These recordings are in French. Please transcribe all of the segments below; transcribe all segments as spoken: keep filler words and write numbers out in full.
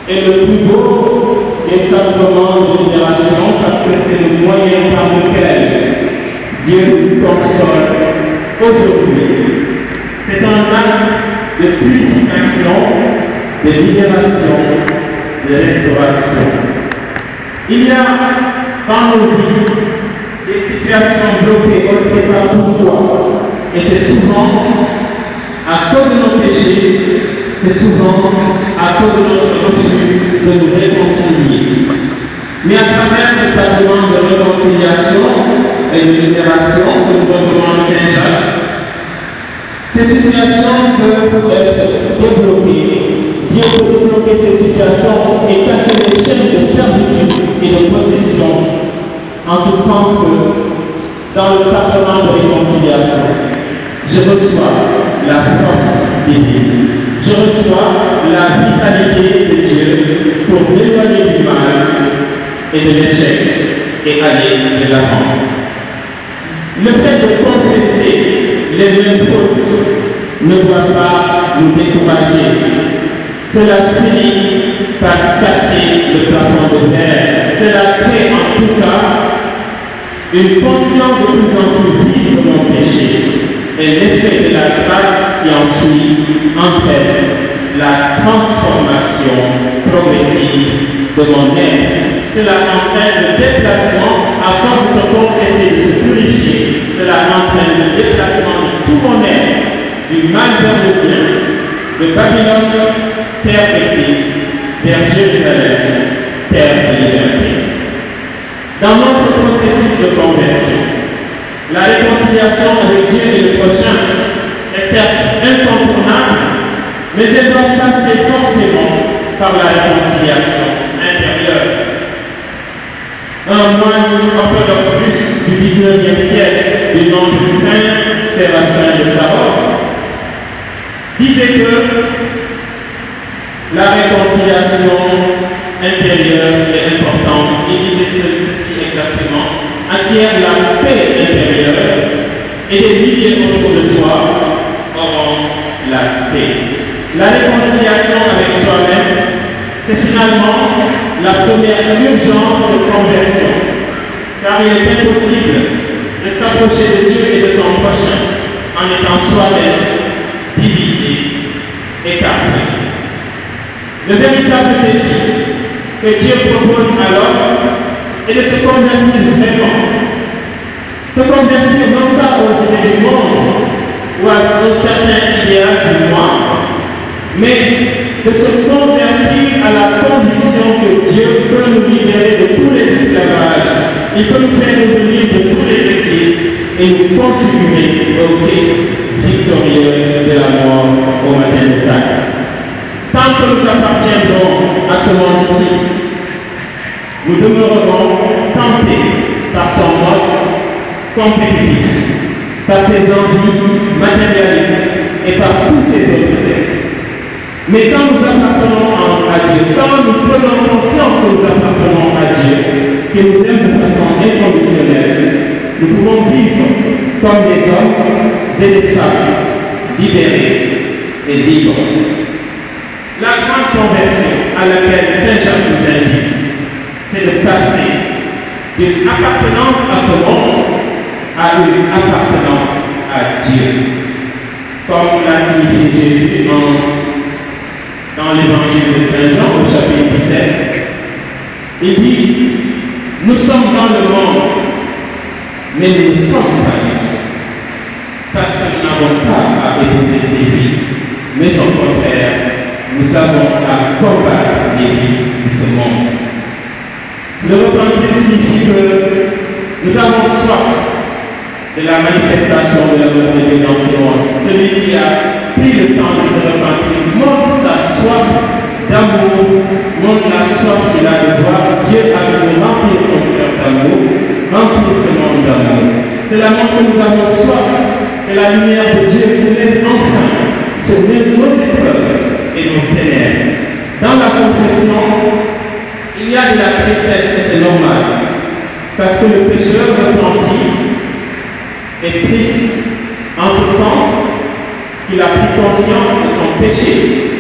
est le plus beau des sacrements de libération parce que c'est le moyen par lequel Dieu nous console aujourd'hui. C'est un acte de purification, de libération, de restauration. Il y a dans nos vies des situations bloquées, on ne sait pas pourquoi. Et c'est souvent à cause de nos péchés, c'est souvent à cause de notre refus de nous réconcilier. Mais à travers ce sacrement de réconciliation et de libération que nous recommande Saint Jacques, ces situations peuvent être débloquées. Dieu peut débloquer ces situations et casser les chaînes de servitude et de possession, en ce sens que dans le sacrement de réconciliation, je reçois la force divine. Je reçois la vitalité de Dieu pour m'éloigner du mal et de l'échec et aller de l'avant. Le fait de confesser les mêmes fautes ne doit pas nous décourager. Cela finit par casser le plafond de verre. Cela crée en tout cas une conscience de plus en plus vive de mon péché. Et l'effet de la grâce qui en suit entraîne la transformation progressive de mon être. Cela entraîne le déplacement, à force de se confesser, de se purifier, cela entraîne le déplacement de tout mon être, du mal vers le bien, de Babylone, terre d'exil, vers Jérusalem, terre de liberté. Dans notre processus de conversion, la réconciliation avec Dieu et le prochain est certes incontournable, mais elle doit passer forcément par la réconciliation intérieure. Un moine orthodoxe russe du dix-neuvième siècle, du nom de Saint Séraphin de Sarov, disait que la réconciliation intérieure est importante. Il disait ceci exactement: acquiert la paix intérieure et des milliers autour de toi auront la paix. La réconciliation avec soi-même, c'est finalement la première urgence de conversion, car il est impossible de s'approcher de Dieu et de son prochain en étant soi-même divisé, écarté. Le véritable défi que Dieu propose à l'homme est de se convertir vraiment. Se convertir non pas aux idées du monde ou à un certain idéal du moi, mais de se convertir à la conviction que Dieu peut nous libérer de tous les esclavages, il peut nous faire revenir de tous les exils et nous configurer au Christ victorieux de la mort au matin de Pâques. Tant que nous appartiendrons à ce monde-ci, nous demeurerons tentés par son mode compétitif, par ses envies matérialistes et par tous ses autres excès. Mais quand nous appartenons à Dieu, quand nous prenons conscience que nous appartenons à Dieu, qu'il nous aime de façon inconditionnelle, nous pouvons vivre comme des hommes et des femmes libérés et libres. La grande conversion à laquelle Saint Jacques nous invite, c'est de passer d'une appartenance à ce monde à une appartenance à Dieu. Comme l'a signifié Jésus dans Dans l'évangile de Saint Jean, au chapitre dix-sept, il dit: nous sommes dans le monde, mais nous ne sommes pas du monde, parce que nous n'avons pas à épouser ses vices, mais au contraire, nous avons à combattre les vices de ce monde. Le repentir signifie que nous avons soif de la manifestation de l'amour de Dieu dans ce monde. Celui qui a pris le temps de se repentir montre sa soif d'amour, montre la soif qu'il a de voir Dieu avec nous remplir son cœur d'amour, remplir ce monde d'amour. Cela montre que nous avons soif que la lumière de Dieu se lève enfin sur nos épreuves et nos ténèbres. Dans la confession, il y a de la tristesse et c'est normal, parce que le pécheur repenti est triste en ce sens qu'il a pris conscience de son péché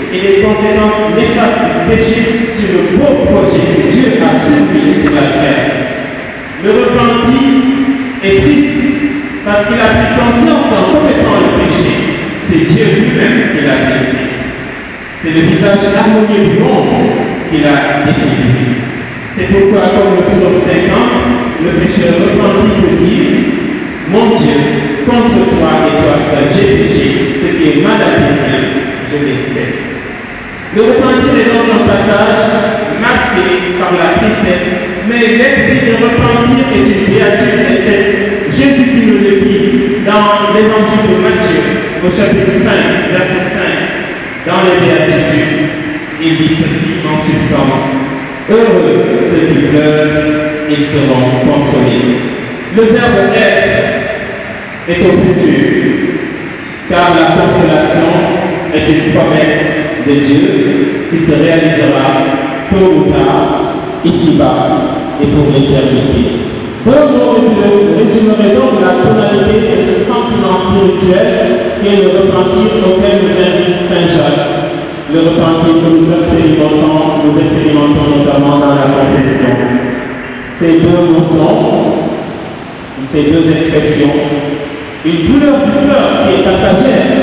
et les conséquences néfastes du péché sur le beau projet que Dieu a soumis sur la création. Le repenti est triste parce qu'il a pris conscience qu'en commettant le péché, c'est Dieu lui-même qui l'a blessé. C'est le visage harmonieux du monde qu'il a défini. C'est pourquoi, comme le psaume cinquante, le pécheur repenti peut dire: mon Dieu, contre toi et toi seul, j'ai péché, ce qui est mal à tes yeux, je l'ai fait. Le repentir est donc un passage marqué par la tristesse, mais l'esprit de repentir est une béatitude nécessaire. Jésus qui nous le dit dans l'évangile de Matthieu, au chapitre cinq, verset cinq, dans les béatitudes, il dit ceci en substance: heureux ceux qui pleurent, ils seront consolés. Le verbe être est au futur, car la consolation est une promesse de Dieu qui se réalisera tôt ou tard, ici-bas et pour l'éternité. Deux mots résumeraient donc la tonalité de ce sentiment spirituel qui est le repentir auquel nous invite Saint Jacques. Le repentir que nous expérimentons, nous expérimentons notamment dans la confession. Ces deux mots sont, ces deux expressions, une douleur du cœur qui est passagère,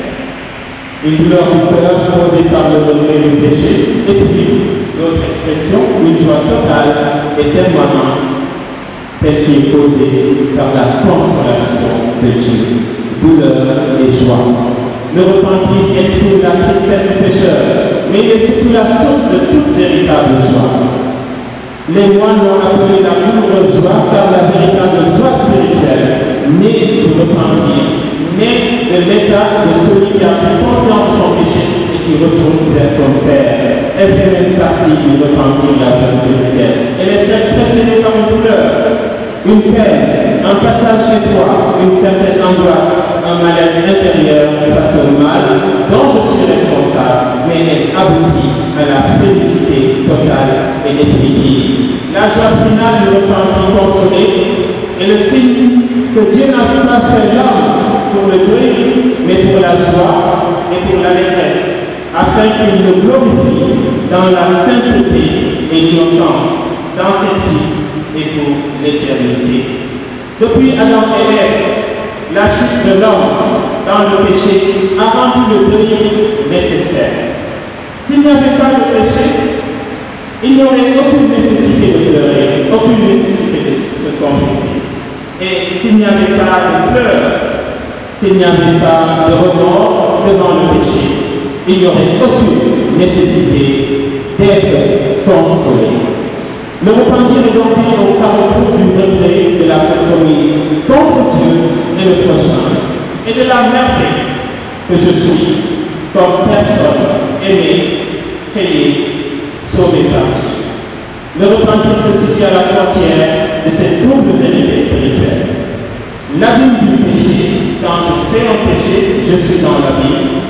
une douleur du cœur causée par le degré du péché, et puis l'autre expression, une joie totale et permanente, celle qui est causée par la consolation de Dieu. Douleur et joie. Le repentir exprime la tristesse du pécheur, mais il est surtout la source de toute véritable joie. Les moines l'ont appelé la douloureuse joie, car la véritable joie spirituelle naît du repentir, naît de l'état de celui qui a pris conscience de son péché et qui retourne vers son Père. Elle fait même partie du repentir de la joie spirituelle. Elle est celle précédée par une douleur, une peine, un passage étroit, une certaine angoisse, un mal-être intérieur face au mal dont je suis responsable, mais elle aboutit à la félicité totale et définitive. La joie finale du repentir consolé est le signe que Dieu n'a pas fait l'homme pour le deuil, mais pour la joie et pour la détresse, afin qu'il le glorifie dans la sainteté et l'innocence, dans cette vie et pour l'éternité. Depuis Adam et Ève, la chute de l'homme dans le péché a rendu le deuil nécessaire. S'il n'y avait pas de péché, il n'y aurait aucune nécessité de pleurer, aucune nécessité de se confesser. Et s'il n'y avait pas de pleurs, s'il n'y avait pas de remords devant le péché, il n'y aurait aucune nécessité d'être consolé. Le repentir est donc au carrefour du regret de la faute commise contre Dieu et le prochain, et de la merveille que je suis comme personne aimée, créée, sauvée par Dieu. Le repentir se situe à la frontière de cette double vérité spirituelle. L'abîme du péché, quand je fais un péché, je suis dans l'abîme,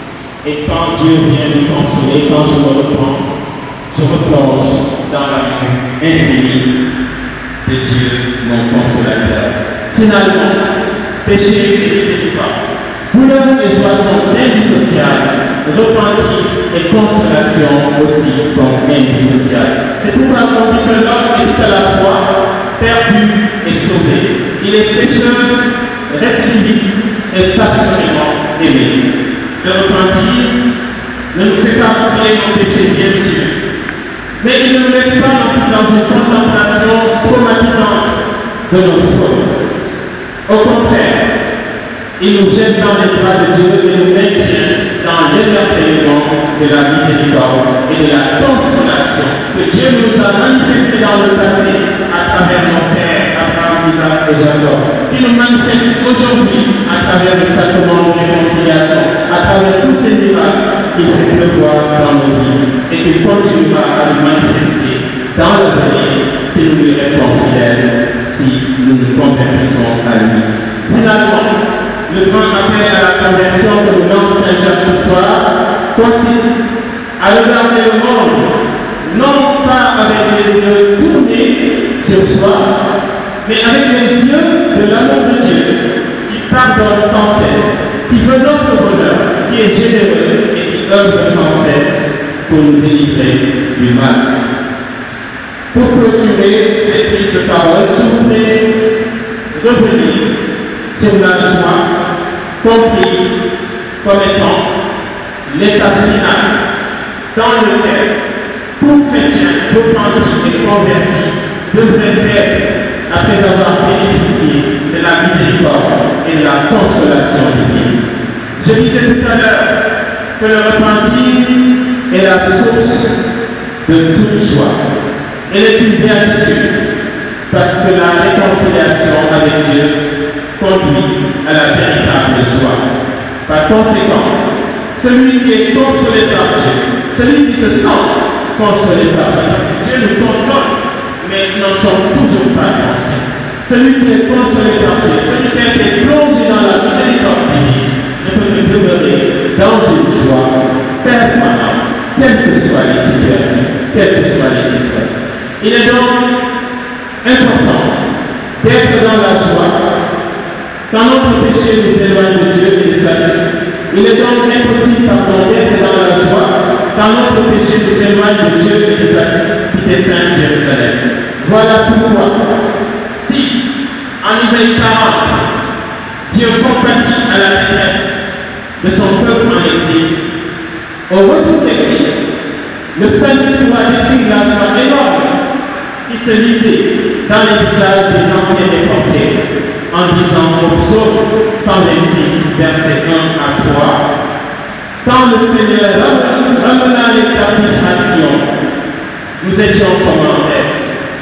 et quand Dieu vient me consoler, quand je me repens, je me plonge dans la main infinie de Dieu, mon consolateur. Finalement, péché et miséricorde, douleur et joie sont indissociables, repentir et consolation aussi sont indissociables. C'est pourquoi on dit que l'homme est tout à la fois perdu et sauvé. Il est pécheur, récidiviste et passionnément aimé. Le repentir ne nous fait pas oublier nos péchés, bien sûr, mais il ne nous laisse pas non plus dans une contemplation traumatisante de nos fautes. Au contraire, il nous jette dans les bras de Dieu et nous maintient dans l'émerveillement de la miséricorde et de la consolation que Dieu nous a manifesté dans le passé à travers nos pères, Abraham, Isaac et Jacob, qui nous manifeste aujourd'hui à travers le sacrement de réconciliation, à travers tous ces miracles qu'il fait pleuvoir dans nos vies et qu'il continuera à nous manifester dans l'avenir si nous lui restons fidèles, si nous nous convertissons à lui. Finalement, le grand appel à la conversion que nous lance Saint Jacques ce soir consiste à regarder le monde, non pas avec les yeux tournés sur soi, mais avec les yeux de l'amour de Dieu, qui pardonne sans cesse, qui veut notre bonheur, qui est généreux et qui œuvre sans cesse pour nous délivrer du mal. Pour clôturer cette prise de parole, je voudrais revenir sur la joie comprise comme étant l'étape finale dans lequel tout chrétien repenti et converti devrait être après avoir bénéficié de la miséricorde et de la consolation divine. Je disais tout à l'heure que le repentir est la source de toute joie. Elle est une béatitude parce que la réconciliation avec Dieu conduit à la véritable joie. Par conséquent, celui qui est consolé par Dieu, celui qui se sent consolé par Dieu, parce que Dieu nous console, mais nous n'en sommes toujours pas conscients. Celui qui est consolé par Dieu, celui qui a été plongé dans la miséricorde divine, ne peut que demeurer dans une joie permanente, quelles que soient les situations, quelles que soient les épreuves. Il est donc important d'être dans la joie quand notre péché nous éloigne de Dieu et de sa justice. Il est donc impossible pardon, d'être dans la joie quand notre péché nous éloigne de Dieu et de sa cité sainte Jérusalem. Voilà pourquoi, si en Isaïe quarante, Dieu compatit à la détresse de son peuple en exil, au retour d'exil, le psalmiste va décrire la joie énorme qui se lisait dans les visages des anciens déportés en disant au psaume cent vingt-six, versets un à trois, quand le Seigneur ramena les captifs à Sion, nous étions comme en rêve.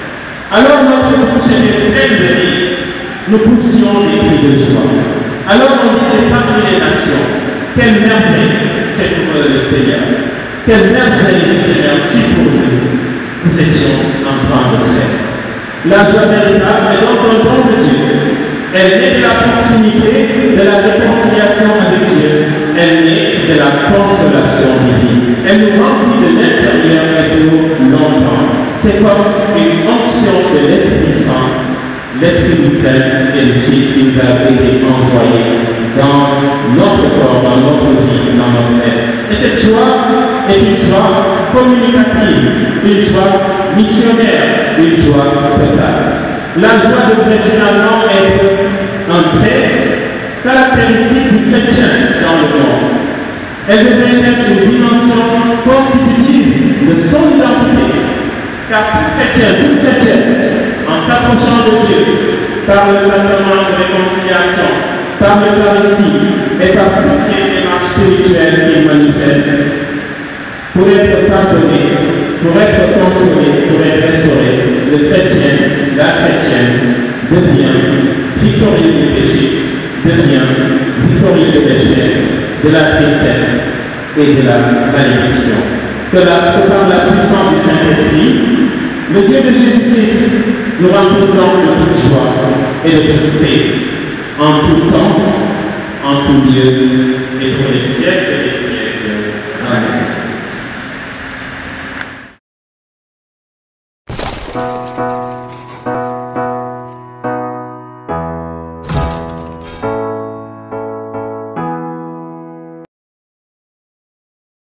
Alors notre bouche était pleine de rire, nous poussions des cris de joie. Alors on disait parmi les nations, quelle merveille fait pour eux le Seigneur, quelle merveille le Seigneur fit pour nous. Nous étions en grande fête. La joie véritable est donc un don de Dieu. Elle naît de la proximité, de la réconciliation avec Dieu. Elle naît de la consolation divine. Elle nous remplit de l'intérieur et de longtemps. C'est comme une onction de l'Esprit Saint, l'Esprit nous traite et le Christ qui nous a été envoyé dans notre corps, dans notre vie, dans notre être. Et cette joie est une joie communicative, une joie missionnaire, une joie totale. La joie devrait finalement être un trait caractéristique du chrétien dans le monde. Elle devrait être une dimension constitutive de son identité. Car tout chrétien, tout chrétien, en s'approchant de Dieu, par le sacrement de réconciliation, par l'Eucharistie et par toutes les démarches spirituelles qu'il manifeste, pour être pardonné, pour être consolé, pour être restauré, le chrétien, la chrétienne, devient victorieux du péché, devient victorieux de l'échec, de la tristesse et de la malédiction. Que, la, que par la puissance du Saint-Esprit, le Dieu de Jésus-Christ nous remplisse donc de toute joie et de toute paix, en tout temps, en tout lieu, et pour les siècles des siècles. Amen.